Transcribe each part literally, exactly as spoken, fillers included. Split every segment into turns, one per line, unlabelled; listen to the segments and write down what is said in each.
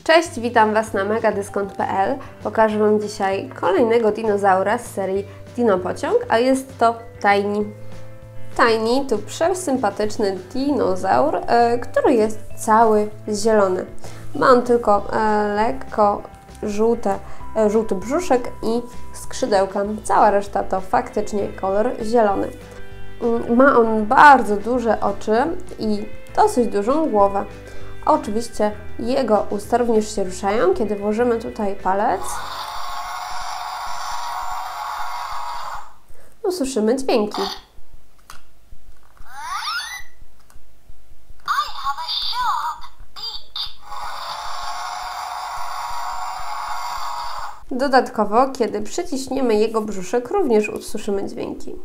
Cześć, witam Was na megadyskont kropka pe el. Pokażę Wam dzisiaj kolejnego dinozaura z serii Dino Pociąg, a jest to Tiny. Tiny to przesympatyczny dinozaur, e, który jest cały zielony. Ma on tylko e, lekko żółte, e, żółty brzuszek i skrzydełka. Cała reszta to faktycznie kolor zielony. Ma on bardzo duże oczy i dosyć dużą głowę. Oczywiście jego usta również się ruszają, kiedy włożymy tutaj palec. Usłyszymy dźwięki. Dodatkowo, kiedy przyciśniemy jego brzuszek, również usłyszymy dźwięki.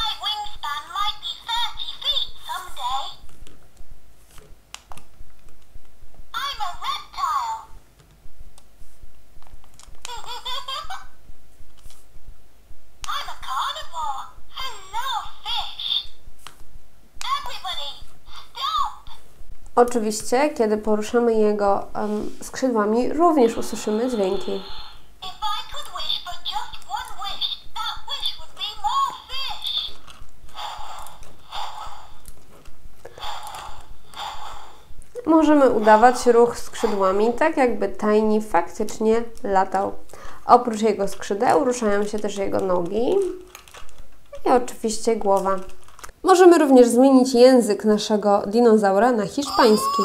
Oczywiście, kiedy poruszamy jego um, skrzydłami, również usłyszymy dźwięki. Możemy udawać ruch skrzydłami, tak jakby Tiny faktycznie latał. Oprócz jego skrzydeł ruszają się też jego nogi i oczywiście głowa. Możemy również zmienić język naszego dinozaura na hiszpański.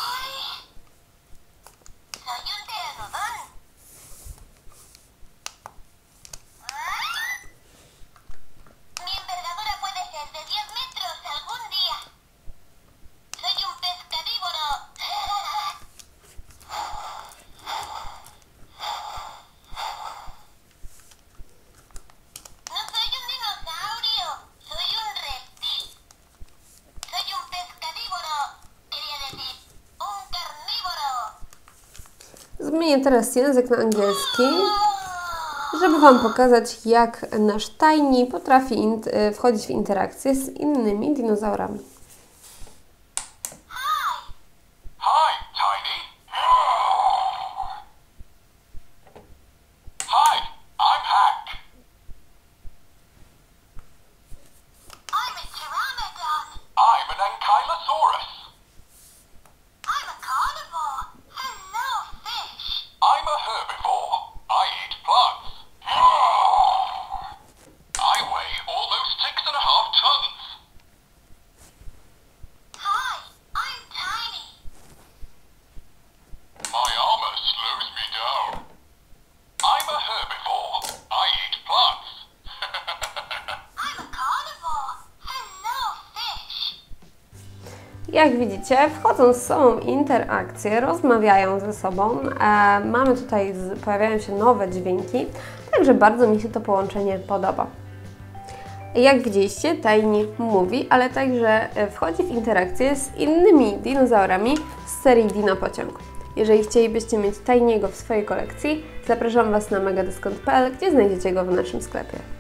Zmienię teraz język na angielski, żeby Wam pokazać, jak nasz Tiny potrafi wchodzić w interakcję z innymi dinozaurami.
Hi, Tiny. Hi, I'm Hank.
I'm a pteranodon.
I'm an ankylosaurus.
I'm a carnivore. Hello, fish.
I'm a herbivore. I eat plants. I weigh almost six and a half tons.
Hi, I'm Tiny.
My armor slows me down. I'm a herbivore. I eat plants.
I'm a carnivore. Hello, fish.
Jak widzicie, wchodzą z sobą w interakcję, rozmawiają ze sobą. E, mamy tutaj, z, pojawiają się nowe dźwięki, także bardzo mi się to połączenie podoba. Jak widzieliście, Tiny mówi, ale także wchodzi w interakcję z innymi dinozaurami z serii Dino Pociąg. Jeżeli chcielibyście mieć Tiny'ego w swojej kolekcji, zapraszam Was na megadyskont kropka pe el, gdzie znajdziecie go w naszym sklepie.